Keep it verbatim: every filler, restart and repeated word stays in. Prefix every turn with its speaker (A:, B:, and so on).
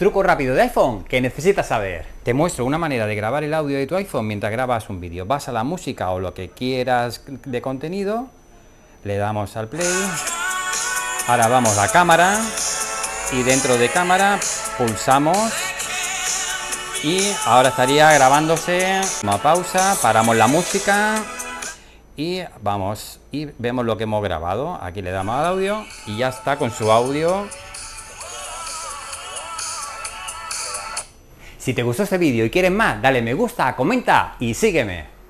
A: Truco rápido de iPhone que necesitas saber.
B: Te muestro una manera de grabar el audio de tu iPhone mientras grabas un vídeo. Vas a la música o lo que quieras de contenido, le damos al play, ahora vamos a cámara y dentro de cámara pulsamos y ahora estaría grabándose. Una pausa, paramos la música y vamos y vemos lo que hemos grabado. Aquí le damos al audio y ya está con su audio.
A: Si te gustó este vídeo y quieres más, dale me gusta, comenta y sígueme.